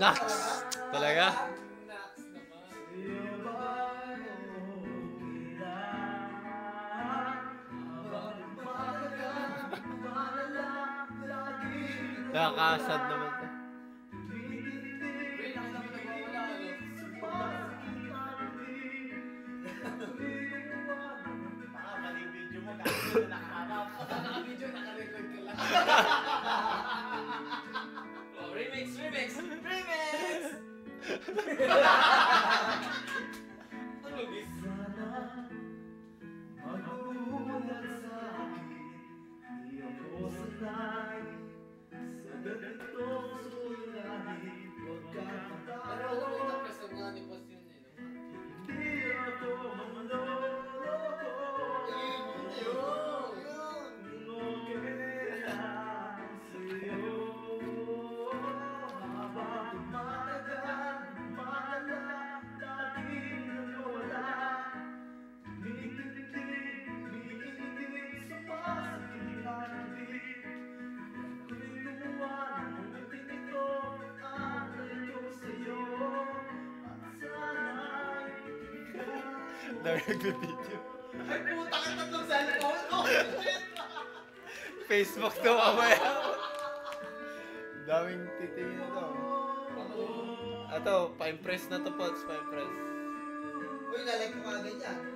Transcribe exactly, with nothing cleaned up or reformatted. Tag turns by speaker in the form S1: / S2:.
S1: Nax! Talaga?
S2: Nax naman.
S1: Nakakasad naman to.
S2: Wait, nakita mo nagwawala, ano?
S3: Baka maling video mo, kasi na nakaharap.
S2: Baka naka-video, naka-record ka lang. Oh, remix, remix, remix! Ano, Luis?
S3: Magulat sa akin, di ako sanay sa ganitong suliranin. Huwag ka
S2: Pero alam mo,
S3: matalo,
S2: tapos ang nga ni Potz yun eh, no?
S3: hindi ako manloloko.
S2: Ayun, yun, yun.
S3: Okay lang sa'yo. Habang tumatagal, malala, laging nawawala. Umitindig, umiinit, sumasakit ang dibdib. Ako'y gumawa ng umitin ito, alay ko sa'yo. At sana'y ikaw.
S1: Dami nag-video.
S3: Ay puta ka, tatlong cellphone ko!
S1: Facebook to mamaya. Daming titingin to. Ato, pa-impress na to, Potz. Pa-impress.
S3: Uy, nalike ko agad yan.